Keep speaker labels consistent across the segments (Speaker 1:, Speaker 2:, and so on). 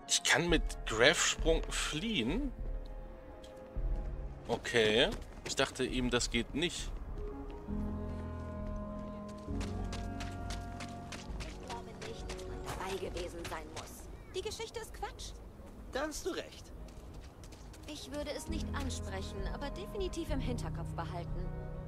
Speaker 1: Ich kann mit Graph-Sprung fliehen? Okay. Ich dachte eben, das geht nicht.
Speaker 2: Ich glaube nicht, dass man dabei gewesen sein muss. Die Geschichte ist Quatsch.
Speaker 3: Da hast du recht.
Speaker 2: Ich würde es nicht ansprechen, aber definitiv im Hinterkopf behalten.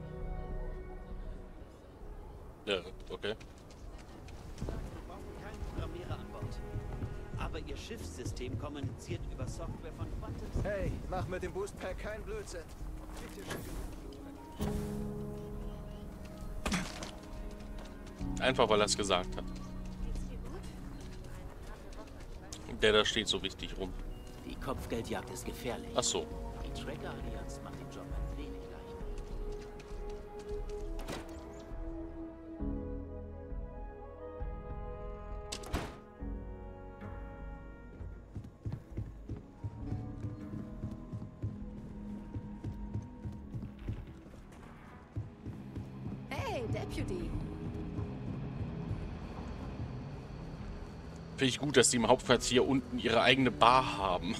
Speaker 1: Ja, okay.
Speaker 3: Wir brauchen keinen Programmierer an Bord. Aber ihr Schiffssystem kommuniziert über Software von Quantum.
Speaker 4: Hey, mach mit dem Boostpack keinen Blödsinn. Gibt hier schon genug.
Speaker 1: Einfach, weil er es gesagt hat. Der da steht so richtig rum.
Speaker 3: Die Kopfgeldjagd ist gefährlich.
Speaker 1: Ach so.
Speaker 3: Die Tracker-Allianz macht den Job ein wenig leichter.
Speaker 2: Hey, Deputy.
Speaker 1: Finde ich gut, dass die im Hauptquartier unten ihre eigene Bar haben.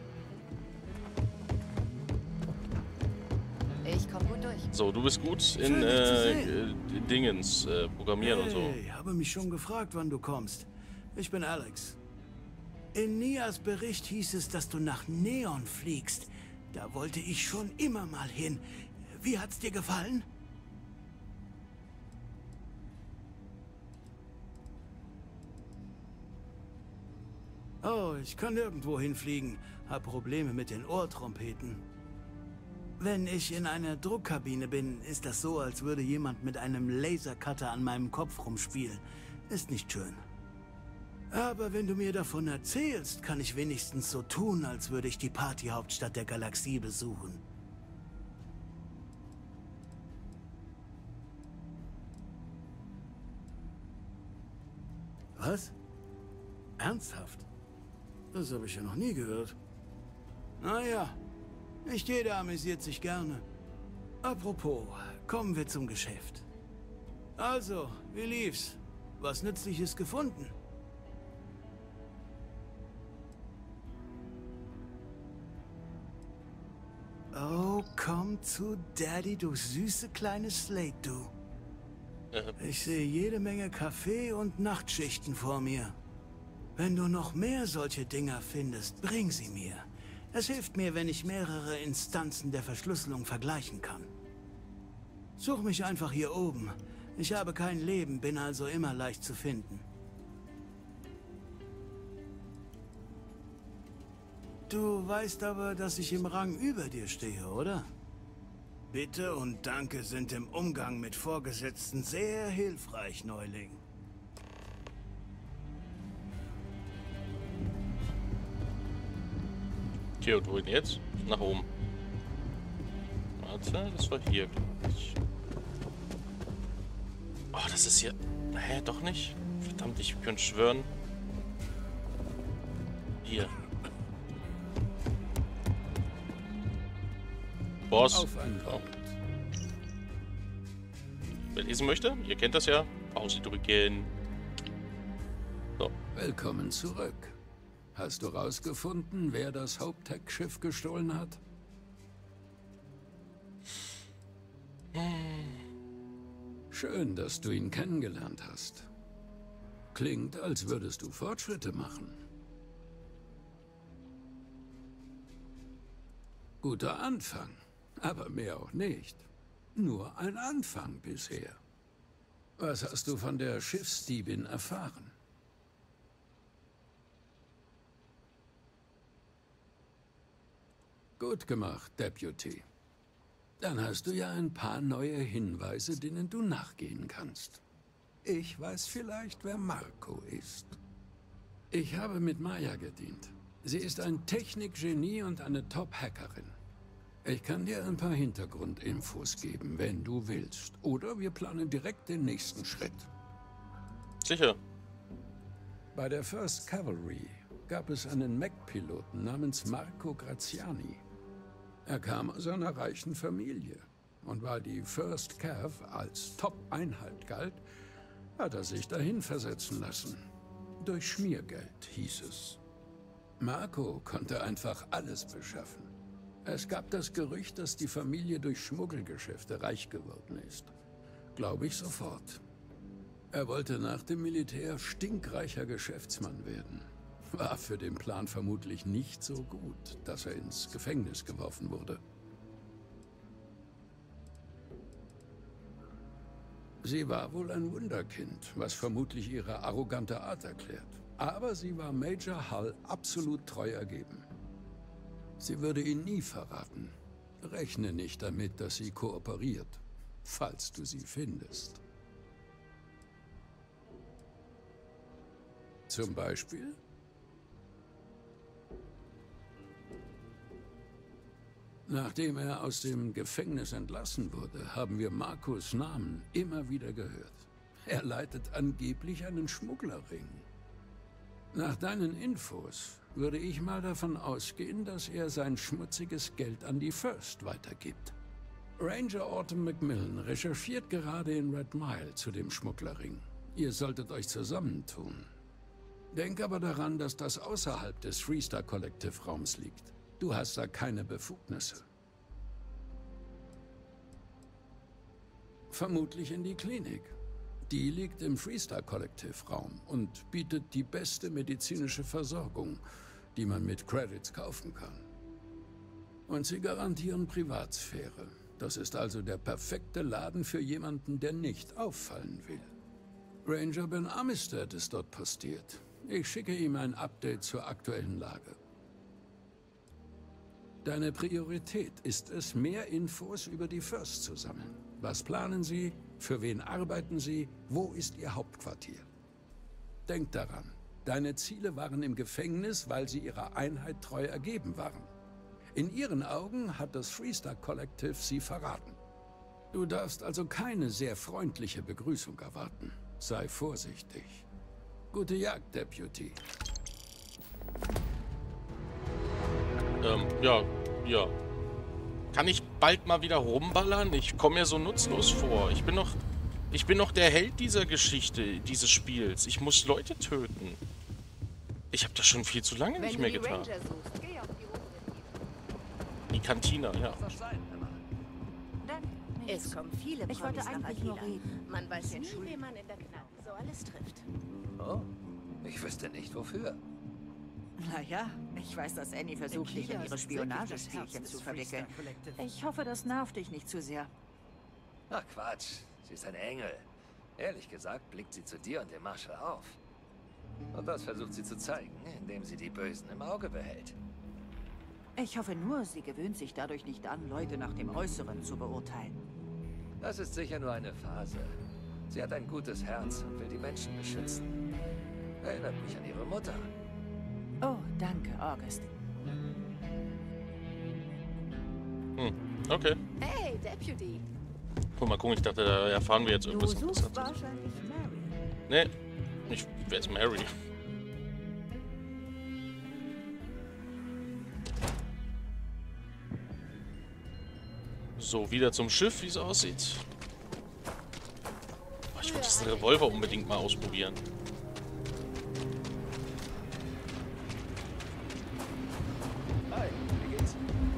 Speaker 2: Ich komme gut durch.
Speaker 1: So, du bist gut in
Speaker 5: Schön, dich zu sehen.
Speaker 1: Dingens, Programmieren und so.
Speaker 5: Hey, habe mich schon gefragt, wann du kommst. Ich bin Alex. In Nias Bericht hieß es, dass du nach Neon fliegst. Da wollte ich schon immer mal hin. Wie hat's dir gefallen? Oh, ich kann nirgendwo hinfliegen. Hab Probleme mit den Ohrtrompeten. Wenn ich in einer Druckkabine bin, ist das so, als würde jemand mit einem Lasercutter an meinem Kopf rumspielen. Ist nicht schön. Aber wenn du mir davon erzählst, kann ich wenigstens so tun, als würde ich die Partyhauptstadt der Galaxie besuchen. Was? Ernsthaft? Das habe ich ja noch nie gehört. Naja, nicht jeder amüsiert sich gerne. Apropos, kommen wir zum Geschäft. Also, wie lief's? Was Nützliches gefunden? Oh, komm zu Daddy, du süße kleine Slate, du. Ich sehe jede Menge Kaffee und Nachtschichten vor mir. Wenn du noch mehr solche Dinger findest, bring sie mir. Es hilft mir, wenn ich mehrere Instanzen der Verschlüsselung vergleichen kann. Such mich einfach hier oben. Ich habe kein Leben, bin also immer leicht zu finden. Du weißt aber, dass ich im Rang über dir stehe, oder? Bitte und Danke sind im Umgang mit Vorgesetzten sehr hilfreich, Neuling.
Speaker 1: Okay, und wohin jetzt? Nach oben. Warte, das war hier, glaube ich. Oh, das ist hier... Hä, doch nicht? Verdammt, ich könnte schwören. Hier. Boss.
Speaker 6: Auf ein
Speaker 1: Oh.
Speaker 6: Wort.
Speaker 1: Wer lesen möchte, ihr kennt das ja. Pause drücken. So.
Speaker 6: Willkommen zurück. Hast du rausgefunden, wer das Hope-Tech-Schiff gestohlen hat? Schön, dass du ihn kennengelernt hast. Klingt, als würdest du Fortschritte machen. Guter Anfang, aber mehr auch nicht. Nur ein Anfang bisher. Was hast du von der Schiffsdiebin erfahren? Gut gemacht, Deputy. Dann hast du ja ein paar neue Hinweise, denen du nachgehen kannst. Ich weiß vielleicht, wer Marco ist. Ich habe mit Maya gedient. Sie ist ein Technikgenie und eine Top-Hackerin. Ich kann dir ein paar Hintergrundinfos geben, wenn du willst. Oder wir planen direkt den nächsten Schritt.
Speaker 1: Sicher.
Speaker 6: Bei der First Cavalry gab es einen Mech-Piloten namens Marco Graziani. Er kam aus einer reichen Familie. Und weil die First Cav als Top-Einheit galt, hat er sich dahin versetzen lassen. Durch Schmiergeld, hieß es. Marco konnte einfach alles beschaffen. Es gab das Gerücht, dass die Familie durch Schmuggelgeschäfte reich geworden ist. Glaube ich sofort. Er wollte nach dem Militär stinkreicher Geschäftsmann werden. War für den Plan vermutlich nicht so gut, dass er ins Gefängnis geworfen wurde. Sie war wohl ein Wunderkind, was vermutlich ihre arrogante Art erklärt. Aber sie war Major Hull absolut treu ergeben. Sie würde ihn nie verraten. Rechne nicht damit, dass sie kooperiert, falls du sie findest. Zum Beispiel? Nachdem er aus dem Gefängnis entlassen wurde, haben wir Marcos Namen immer wieder gehört. Er leitet angeblich einen Schmugglerring. Nach deinen Infos würde ich mal davon ausgehen, dass er sein schmutziges Geld an die First weitergibt. Ranger Autumn Macmillan recherchiert gerade in Red Mile zu dem Schmugglerring. Ihr solltet euch zusammentun. Denk aber daran, dass das außerhalb des Freestar Collective Raums liegt. Du hast da keine Befugnisse. Vermutlich in die Klinik. Die liegt im Freestar Collective Raum und bietet die beste medizinische Versorgung, die man mit Credits kaufen kann. Und sie garantieren Privatsphäre. Das ist also der perfekte Laden für jemanden, der nicht auffallen will. Ranger Ben Amistad ist dort postiert. Ich schicke ihm ein Update zur aktuellen Lage. Deine Priorität ist es, mehr Infos über die First zu sammeln. Was planen Sie? Für wen arbeiten Sie? Wo ist Ihr Hauptquartier? Denk daran, deine Ziele waren im Gefängnis, weil sie ihrer Einheit treu ergeben waren. In ihren Augen hat das Freestar Collective sie verraten. Du darfst also keine sehr freundliche Begrüßung erwarten. Sei vorsichtig. Gute Jagd, Deputy.
Speaker 1: Ja. Kann ich bald mal wieder rumballern? Ich komme mir so nutzlos vor. Ich bin noch der Held dieser Geschichte, dieses Spiels. Ich muss Leute töten. Ich habe das schon viel zu lange nicht mehr getan. Die Kantine, ja.
Speaker 7: Es kommen viele
Speaker 2: Ich wollte
Speaker 7: Promis nach
Speaker 2: eigentlich nur
Speaker 7: Aquila.
Speaker 2: reden.
Speaker 7: Man weiß ja nie, wen man in der Kneipe so alles trifft.
Speaker 4: Oh, ich wüsste nicht wofür.
Speaker 8: Naja, ich weiß, dass Annie versucht, dich in ihre Spionagespielchen zu verwickeln. Ich hoffe, das nervt dich nicht zu sehr.
Speaker 4: Ach Quatsch, sie ist ein Engel. Ehrlich gesagt blickt sie zu dir und dem Marshal auf. Und das versucht sie zu zeigen, indem sie die Bösen im Auge behält.
Speaker 8: Ich hoffe nur, sie gewöhnt sich dadurch nicht an, Leute nach dem Äußeren zu beurteilen.
Speaker 4: Das ist sicher nur eine Phase. Sie hat ein gutes Herz und will die Menschen beschützen. Erinnert mich an ihre Mutter.
Speaker 8: Oh, danke, August.
Speaker 1: Okay.
Speaker 7: Hey, Deputy.
Speaker 1: Guck mal gucken, ich dachte, da erfahren wir jetzt
Speaker 8: Du
Speaker 1: irgendwas.
Speaker 8: suchst wahrscheinlich Mary.
Speaker 1: Nee, wer ist Mary? So, wieder zum Schiff, wie es aussieht. Oh, ich will diesen Revolver unbedingt mal ausprobieren.
Speaker 4: Hi, wie geht's?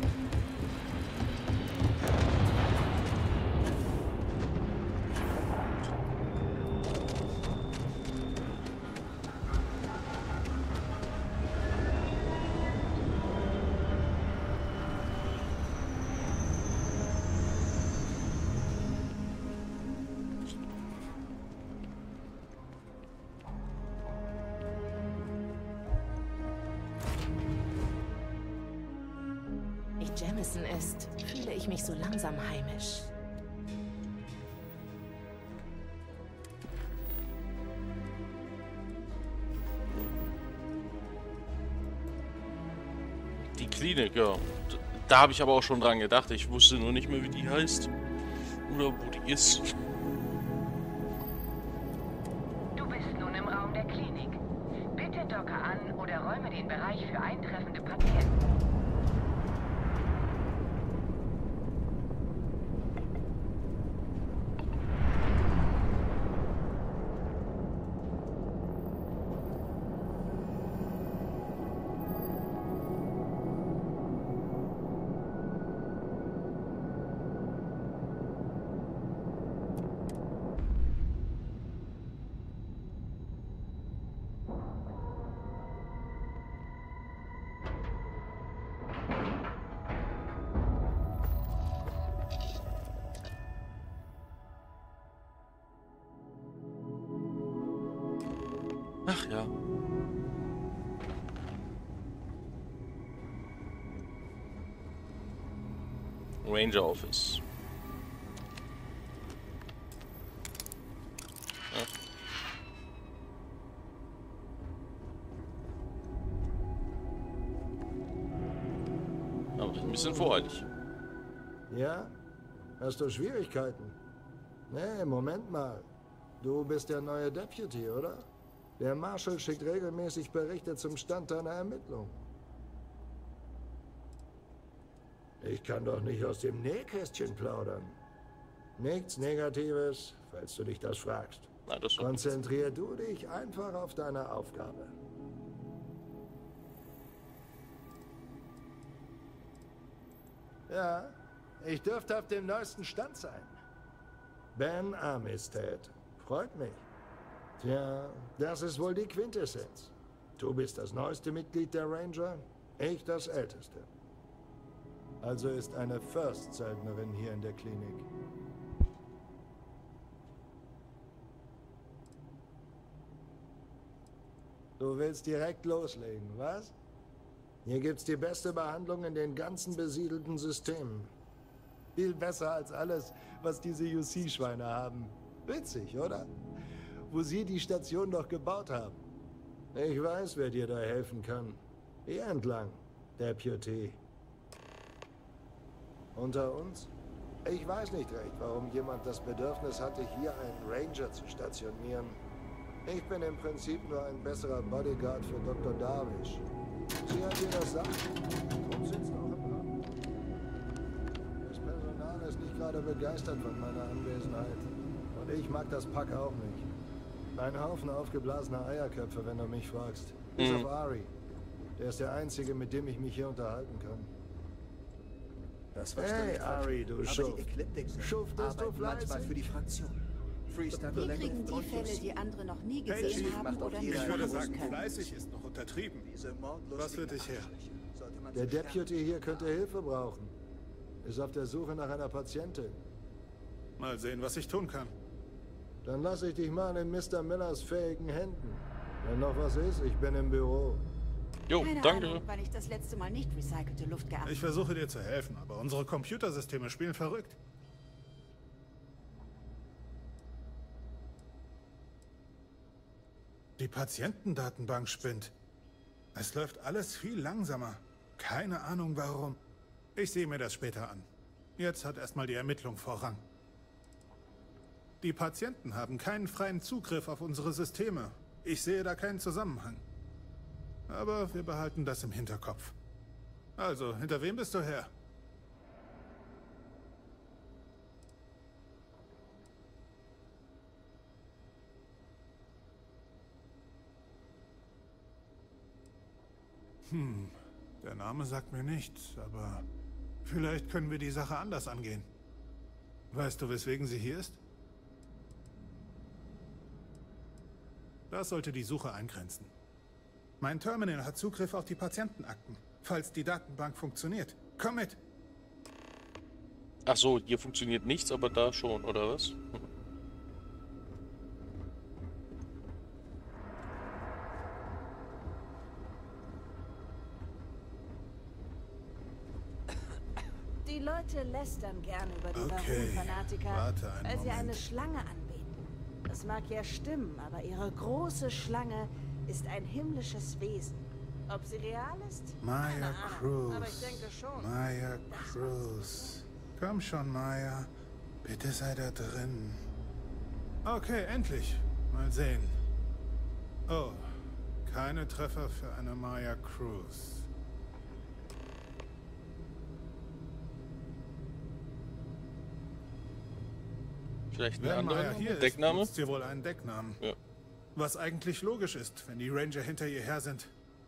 Speaker 7: Jamison ist, fühle ich mich so langsam heimisch.
Speaker 1: Die Klinik, ja. Da habe ich aber auch schon dran gedacht. Ich wusste nur nicht mehr, wie die heißt. Oder wo die ist.
Speaker 9: Du bist nun im Raum der Klinik. Bitte docke an oder räume den Bereich für eintreffende Patienten.
Speaker 1: Ach ja. Ranger Office. Ja. Aber ein bisschen voreilig.
Speaker 10: Ja? Hast du Schwierigkeiten? Nee, Moment mal. Du bist der neue Deputy, oder? Der Marshal schickt regelmäßig Berichte zum Stand deiner Ermittlung. Ich kann doch nicht aus dem Nähkästchen plaudern. Nichts Negatives, falls du dich das fragst.
Speaker 1: Na, das
Speaker 10: konzentrier du dich einfach auf deine Aufgabe. Ja, ich dürfte auf dem neuesten Stand sein. Ben Armistead. Freut mich. Tja, das ist wohl die Quintessenz. Du bist das neueste Mitglied der Ranger, ich das älteste. Also ist eine First-Söldnerin hier in der Klinik. Du willst direkt loslegen, was? Hier gibt's die beste Behandlung in den ganzen besiedelten Systemen. Viel besser als alles, was diese UC-Schweine haben. Witzig, oder? Wo sie die Station doch gebaut haben. Ich weiß, wer dir da helfen kann. Hier entlang, Deputy. Unter uns? Ich weiß nicht recht, warum jemand das Bedürfnis hatte, hier einen Ranger zu stationieren. Ich bin im Prinzip nur ein besserer Bodyguard für Dr. Darvish. Sie hat dir das sagen und sitzt auch im Raum. Das Personal ist nicht gerade begeistert von meiner Anwesenheit. Und ich mag das Pack auch nicht. Ein Haufen aufgeblasener Eierköpfe, wenn du mich fragst. Bis auf Ari. Der ist der Einzige, mit dem ich mich hier unterhalten kann. Das hey, Ari, du Schuft. Schuftest du fleißig?
Speaker 11: Für die Fraktion.
Speaker 8: Wir kriegen die Fälle, die andere noch nie gesehen haben oder nicht
Speaker 11: Ich würde
Speaker 8: machen
Speaker 11: sagen,
Speaker 8: können.
Speaker 11: fleißig ist noch untertrieben. Was für dich her?
Speaker 10: Der Deputy hier könnte Hilfe brauchen. Ist auf der Suche nach einer Patientin.
Speaker 11: Mal sehen, was ich tun kann.
Speaker 10: Dann lasse ich dich mal in Mr. Millers fähigen Händen. Wenn noch was ist, ich bin im Büro.
Speaker 1: Jo,
Speaker 8: Keine
Speaker 1: danke.
Speaker 8: Ahnung, weil ich das letzte Mal nicht recycelte Luft geatmet.
Speaker 11: Ich versuche dir zu helfen, aber unsere Computersysteme spielen verrückt. Die Patientendatenbank spinnt. Es läuft alles viel langsamer. Keine Ahnung warum. Ich sehe mir das später an. Jetzt hat erstmal die Ermittlung Vorrang. Die Patienten haben keinen freien Zugriff auf unsere Systeme. Ich sehe da keinen Zusammenhang. Aber wir behalten das im Hinterkopf. Also, hinter wem bist du her? Der Name sagt mir nichts, aber vielleicht können wir die Sache anders angehen. Weißt du, weswegen sie hier ist? Das sollte die Suche eingrenzen. Mein Terminal hat Zugriff auf die Patientenakten, falls die Datenbank funktioniert. Komm mit!
Speaker 1: Ach so, hier funktioniert nichts, aber da schon, oder was?
Speaker 8: Die Leute lästern gern über die
Speaker 11: Okay,
Speaker 8: Baron-Fanatiker,
Speaker 11: warte einen
Speaker 8: weil sie eine
Speaker 11: Moment.
Speaker 8: Schlange anbeten. Das mag ja stimmen, aber ihre große Schlange ist ein himmlisches Wesen. Ob sie real ist?
Speaker 11: Maya
Speaker 8: Keine Ahnung, aber ich
Speaker 11: Cruz.
Speaker 8: denke schon.
Speaker 11: Maya Cruz. Komm schon, Maya. Bitte sei da drin. Okay, endlich. Mal sehen. Oh, keine Treffer für eine Maya Cruz.
Speaker 1: Vielleicht ein
Speaker 11: Wer Maya
Speaker 1: anderer
Speaker 11: hier ist,
Speaker 1: Deckname?
Speaker 11: nutzt hier wohl einen Decknamen.
Speaker 1: Ja.
Speaker 11: Was eigentlich logisch ist, wenn die Ranger hinter ihr her sind.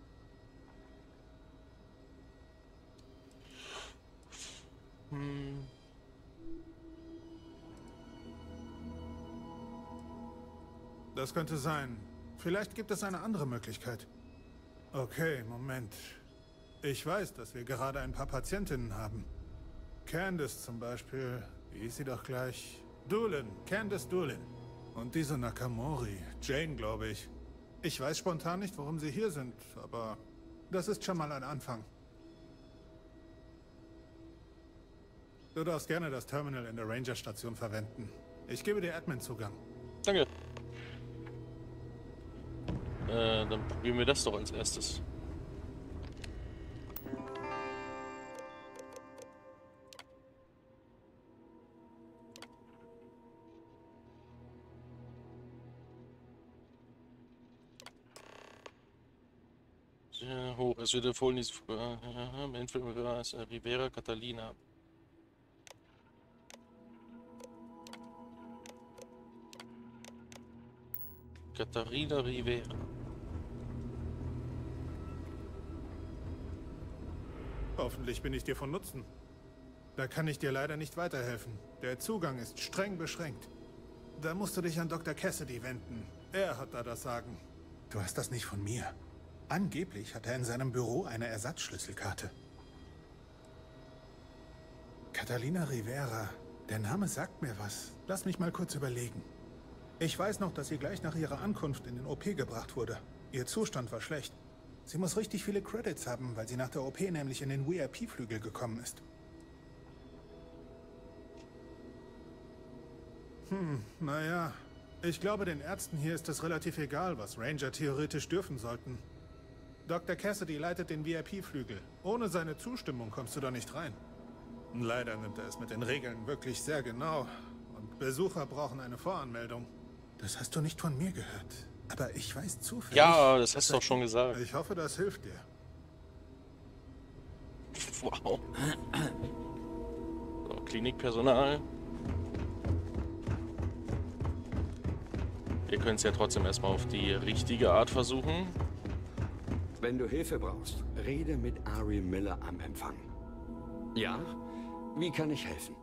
Speaker 11: Das könnte sein. Vielleicht gibt es eine andere Möglichkeit. Okay, Moment. Ich weiß, dass wir gerade ein paar Patientinnen haben. Candice zum Beispiel. Wie ist sie doch gleich? Doolin. Candice Doolin. Und diese Nakamori. Jane, glaube ich. Ich weiß spontan nicht, warum Sie hier sind, aber das ist schon mal ein Anfang. Du darfst gerne das Terminal in der Ranger-Station verwenden. Ich gebe dir Admin-Zugang.
Speaker 1: Danke. Dann probieren wir das doch als erstes. Sehr hoch. Es wird empfohlen, diese Rivera Catalina. Katharina Rivera.
Speaker 11: Hoffentlich bin ich dir von Nutzen. Da kann ich dir leider nicht weiterhelfen. Der Zugang ist streng beschränkt. Da musst du dich an Dr. Cassidy wenden. Er hat da das Sagen. Du hast das nicht von mir. Angeblich hat er in seinem Büro eine Ersatzschlüsselkarte. Catalina Rivera. Der Name sagt mir was. Lass mich mal kurz überlegen. Ich weiß noch, dass sie gleich nach ihrer Ankunft in den OP gebracht wurde. Ihr Zustand war schlecht. Sie muss richtig viele Credits haben, weil sie nach der OP nämlich in den VIP-Flügel gekommen ist. Naja. Ich glaube, den Ärzten hier ist es relativ egal, was Ranger theoretisch dürfen sollten. Dr. Cassidy leitet den VIP-Flügel. Ohne seine Zustimmung kommst du da nicht rein. Leider nimmt er es mit den Regeln wirklich sehr genau. Und Besucher brauchen eine Voranmeldung. Das hast du nicht von mir gehört. Aber ich weiß zufällig...
Speaker 1: Ja, das hast du doch schon gesagt.
Speaker 11: Ich hoffe, das hilft dir.
Speaker 1: Wow. So, Klinikpersonal. Wir können es ja trotzdem erstmal auf die richtige Art versuchen.
Speaker 12: Wenn du Hilfe brauchst, rede mit Ari Miller am Empfang. Ja? Wie kann ich helfen?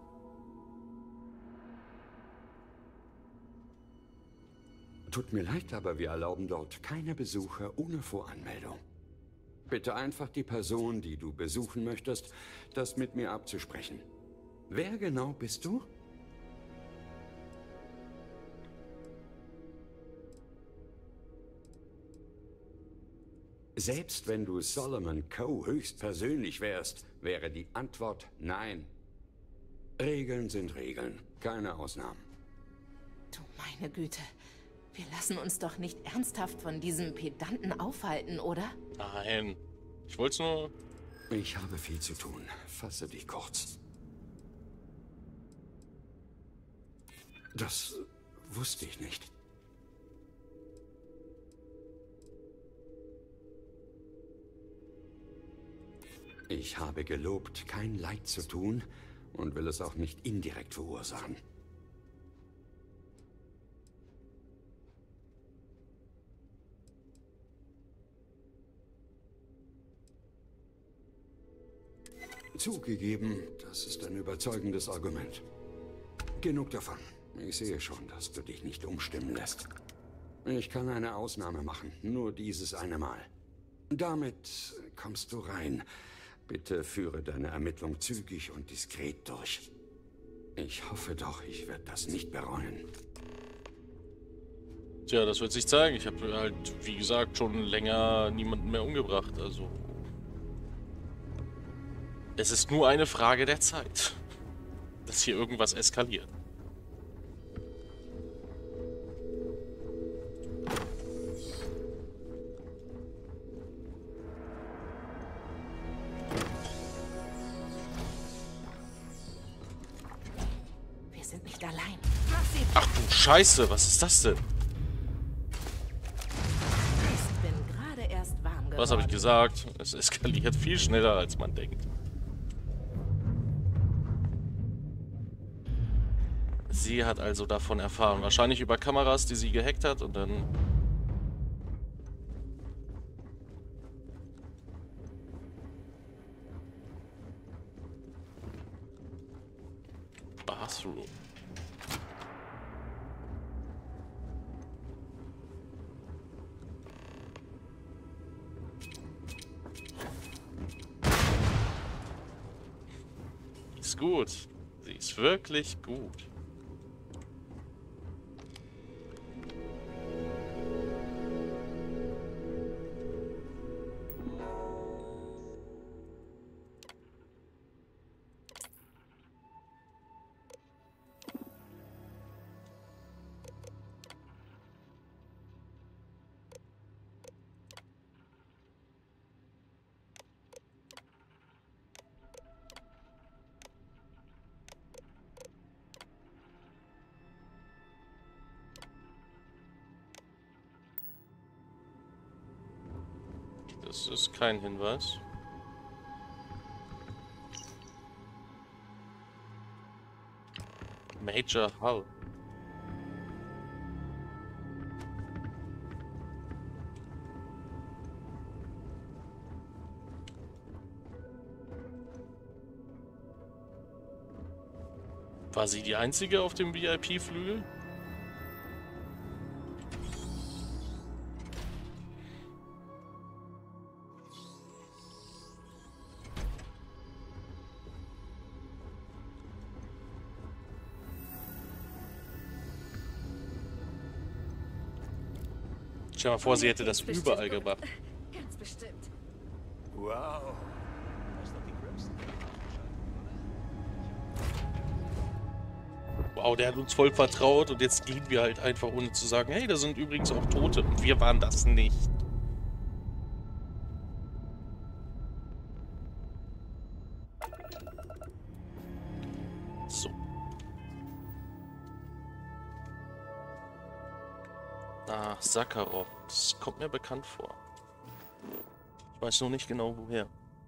Speaker 12: Tut mir leid, aber wir erlauben dort keine Besucher ohne Voranmeldung. Bitte einfach die Person, die du besuchen möchtest, das mit mir abzusprechen. Wer genau bist du? Selbst wenn du Solomon Coe höchstpersönlich wärst, wäre die Antwort nein. Regeln sind Regeln, keine Ausnahmen.
Speaker 7: Du meine Güte. Wir lassen uns doch nicht ernsthaft von diesem Pedanten aufhalten, oder?
Speaker 1: Nein. Ich wollte es nur...
Speaker 12: Ich habe viel zu tun. Fasse dich kurz. Das wusste ich nicht. Ich habe gelobt, kein Leid zu tun und will es auch nicht indirekt verursachen. Zugegeben, das ist ein überzeugendes Argument. Genug davon. Ich sehe schon, dass du dich nicht umstimmen lässt. Ich kann eine Ausnahme machen, nur dieses eine Mal. Damit kommst du rein. Bitte führe deine Ermittlung zügig und diskret durch. Ich hoffe doch, ich werde das nicht bereuen.
Speaker 1: Tja, das wird sich zeigen. Ich habe halt, wie gesagt, schon länger niemanden mehr umgebracht, also... Es ist nur eine Frage der Zeit, dass hier irgendwas eskaliert.
Speaker 7: Wir sind nicht allein.
Speaker 1: Ach du Scheiße, was ist das denn?
Speaker 7: Ich bin gerade erst warm geworden.
Speaker 1: Was habe ich gesagt? Es eskaliert viel schneller, als man denkt. Sie hat also davon erfahren. Wahrscheinlich über Kameras, die sie gehackt hat und dann... Bathroom. Ist gut. Sie ist wirklich gut. Das ist kein Hinweis. Major Hull. War sie die einzige auf dem VIP-Flügel? Stell dir mal vor, sie hätte das überall gemacht.
Speaker 2: Ganz bestimmt.
Speaker 4: Wow.
Speaker 1: Wow, der hat uns voll vertraut und jetzt gehen wir halt einfach, ohne zu sagen, hey, da sind übrigens auch Tote und wir waren das nicht. So. Ah, Sakharov. Das kommt mir bekannt vor. Ich weiß nur nicht genau woher.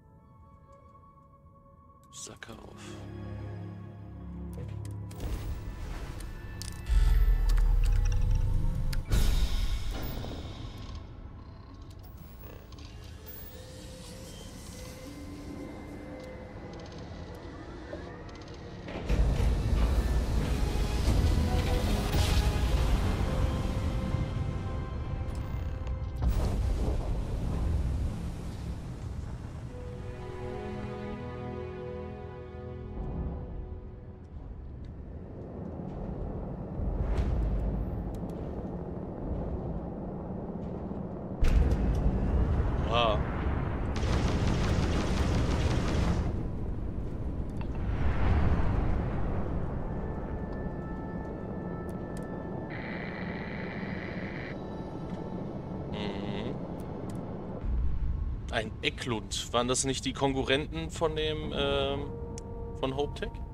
Speaker 1: Sakharov. Ein Eklund. Waren das nicht die Konkurrenten von dem, von HopeTech?